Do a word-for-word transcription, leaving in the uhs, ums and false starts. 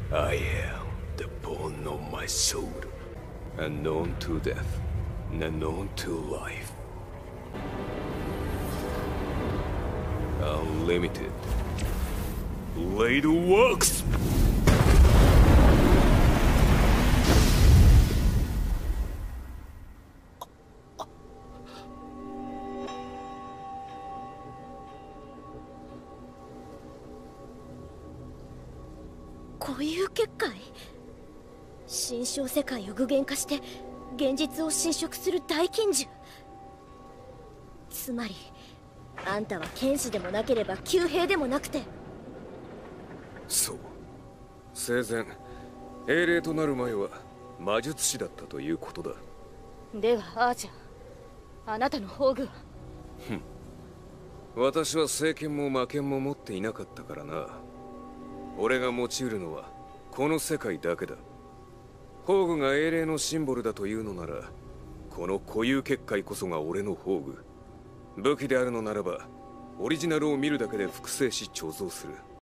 I am the bone of my soul, unknown to death, and unknown to life. Unlimited. Blade works! 固有結界、心象世界を具現化して現実を侵食する大禁獣。つまりあんたは剣士でもなければ弓兵でもなくて。 そう、生前英霊となる前は魔術師だったということだ。 ではアーチャー、あなたの宝具は？ ふん、私は聖剣も魔剣も持っていなかったからな。俺が用いるのはこの世界だけだ。宝具が英霊のシンボルだというのなら、この固有結界こそが俺の宝具。武器であるのならばオリジナルを見るだけで複製し彫像する。